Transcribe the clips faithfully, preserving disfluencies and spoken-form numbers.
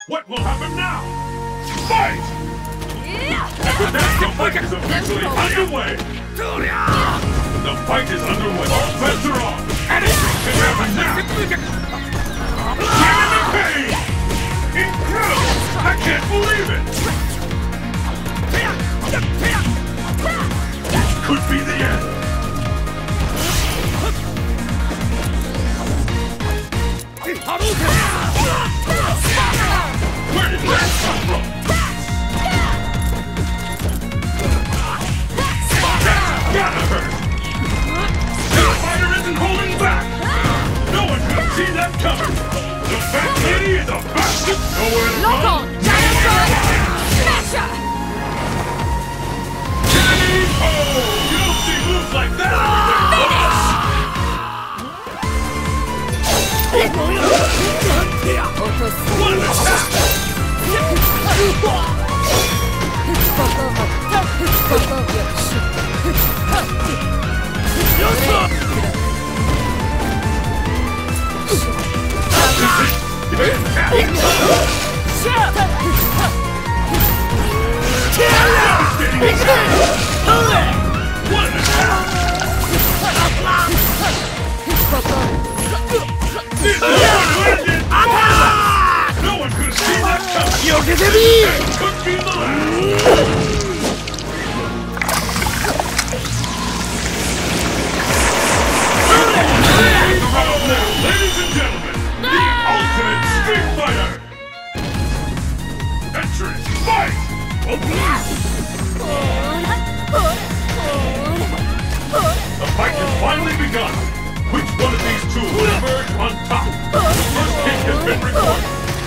What will happen now? Fight! And that's the fight is officially underway! The fight is underway. All bets are off. Anything can happen now! Feel the pain! Incredible! I can't believe it! This could be the end! Where did that come from? That's gotta hurt! The fighter isn't holding back! No one could have seen that coming! The fat lady is a bastard! Nowhere to Loco! run! Giant Sword! Smasher! K O! You don't see moves like that every day! What an attack! No one could have seen that coming! This could be the last! Ladies and gentlemen, the ultimate street fighter! Entrance, fight! The fight has finally begun! Which one of these two will emerge on top? The first hit has been recorded!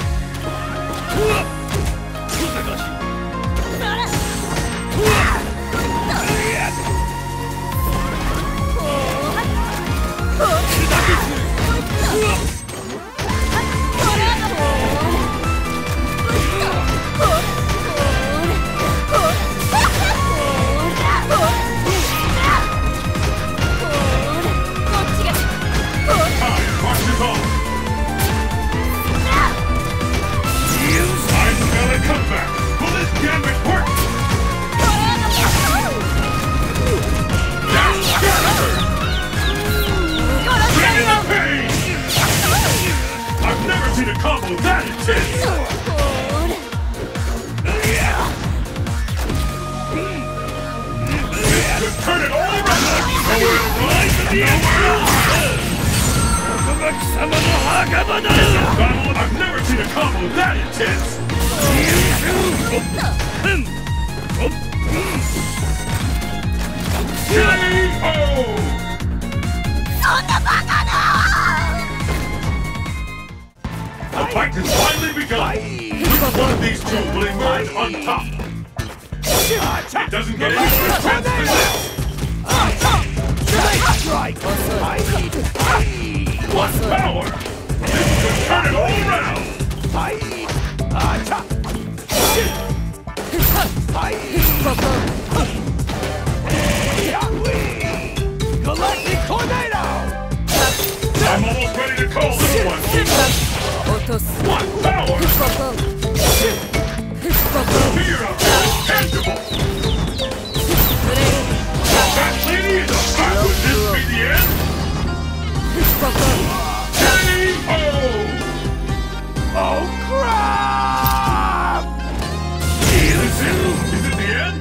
That is it! Just turn it all around! Nowhere to run! Battle, I've never seen a combo that intense! K O! The fight has finally begun! Which one of these two will emerge on top? It doesn't get any more intense than this! What power! This could turn it all around! Galactic Tornado! I'm almost ready to call this one! What power! Fear of tangible! That lady is a fat! Would this be the end? K O! Oh crap! Is it? Is it the end?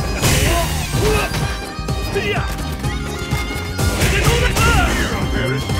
Here,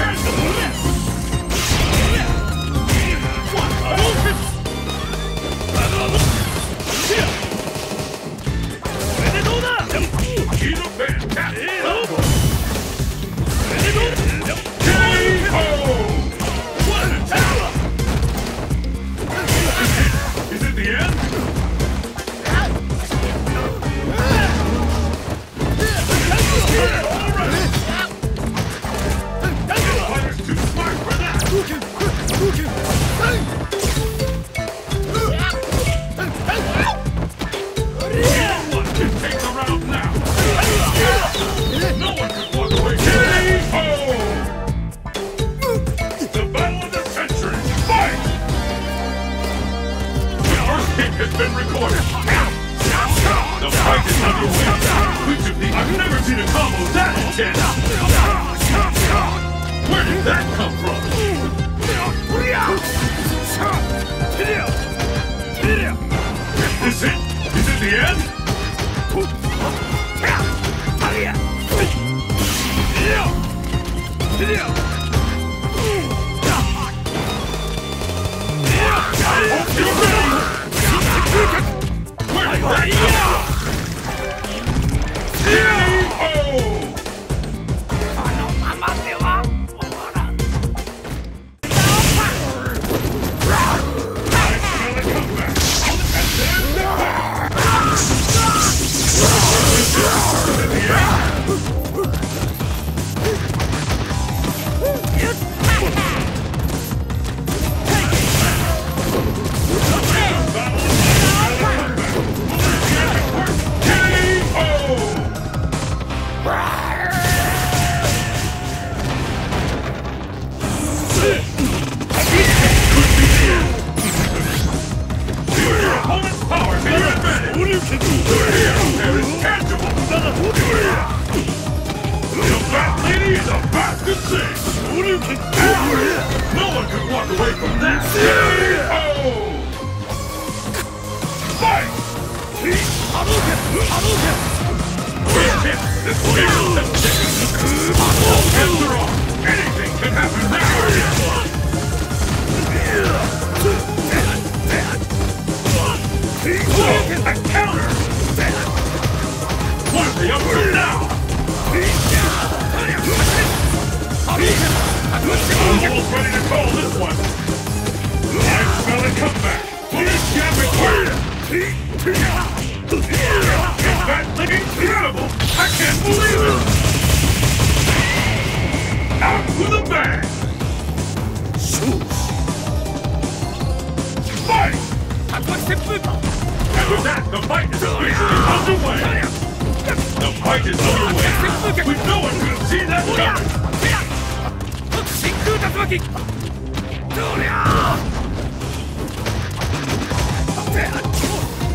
chance! Where did that come from? Is this it? Is it the end? I hope you're ready! Where did that come from? Oh! No one can walk away from that! Oh! Fight! This spirit has taken. All hands are off! Anything can happen now! Whoa! A counter! What is the up to now? I'm almost ready to call this one! I smell a comeback! Please jab it quick! Is that thing incredible? I can't believe it! Out with a bang! Fight! After that, the fight is officially underway! The fight is underway! With no one could have seen that coming!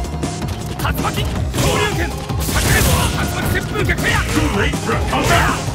Too late for a comeback!